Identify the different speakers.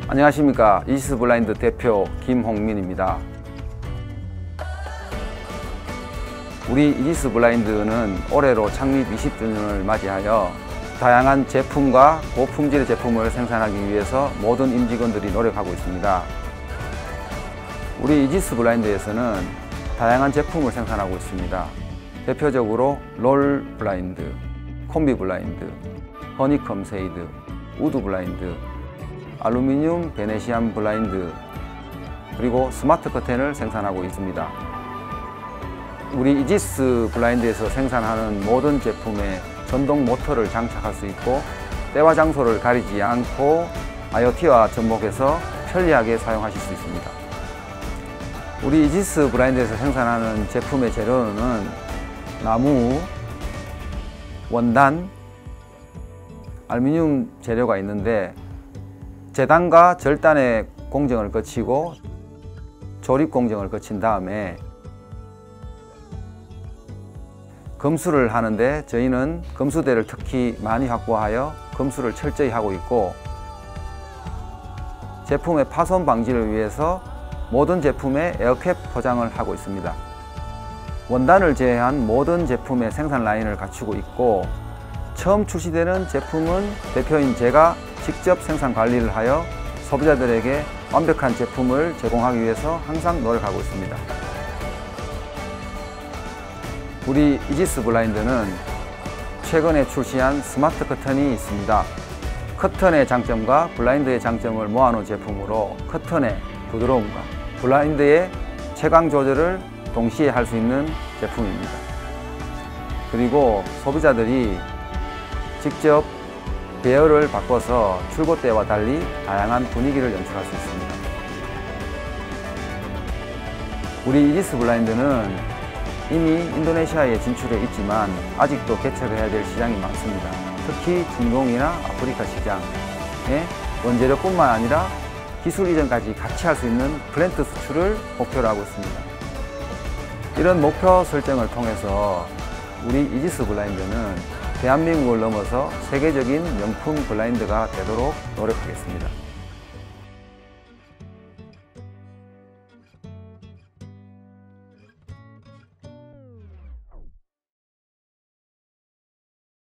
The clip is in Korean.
Speaker 1: 안녕하십니까. 이지스 블라인드 대표 김홍민입니다. 우리 이지스 블라인드는 올해로 창립 20주년을 맞이하여 다양한 제품과 고품질의 제품을 생산하기 위해서 모든 임직원들이 노력하고 있습니다. 우리 이지스 블라인드에서는 다양한 제품을 생산하고 있습니다. 대표적으로 롤 블라인드, 콤비 블라인드, 허니컴 세이드, 우드 블라인드, 알루미늄 베네시안 블라인드, 그리고 스마트 커튼을 생산하고 있습니다. 우리 이지스 블라인드에서 생산하는 모든 제품에 전동 모터를 장착할 수 있고 때와 장소를 가리지 않고 IoT와 접목해서 편리하게 사용하실 수 있습니다. 우리 이지스 블라인드에서 생산하는 제품의 재료는 나무, 원단, 알루미늄 재료가 있는데 재단과 절단의 공정을 거치고 조립 공정을 거친 다음에 검수를 하는데 저희는 검수대를 특히 많이 확보하여 검수를 철저히 하고 있고 제품의 파손 방지를 위해서 모든 제품에 에어캡 포장을 하고 있습니다. 원단을 제외한 모든 제품의 생산 라인을 갖추고 있고 처음 출시되는 제품은 대표인 제가 직접 생산 관리를 하여 소비자들에게 완벽한 제품을 제공하기 위해서 항상 노력하고 있습니다. 우리 이지스 블라인드는 최근에 출시한 스마트 커튼이 있습니다. 커튼의 장점과 블라인드의 장점을 모아놓은 제품으로 커튼의 부드러움과 블라인드의 채광 조절을 동시에 할 수 있는 제품입니다. 그리고 소비자들이 직접 배열을 바꿔서 출고 때와 달리 다양한 분위기를 연출할 수 있습니다. 우리 이지스 블라인드는 이미 인도네시아에 진출해 있지만 아직도 개척을 해야 될 시장이 많습니다. 특히 중동이나 아프리카 시장에 원재료뿐만 아니라 기술 이전까지 같이 할 수 있는 플랜트 수출을 목표로 하고 있습니다. 이런 목표 설정을 통해서 우리 이지스 블라인드는 대한민국을 넘어서 세계적인 명품 블라인드가 되도록 노력하겠습니다.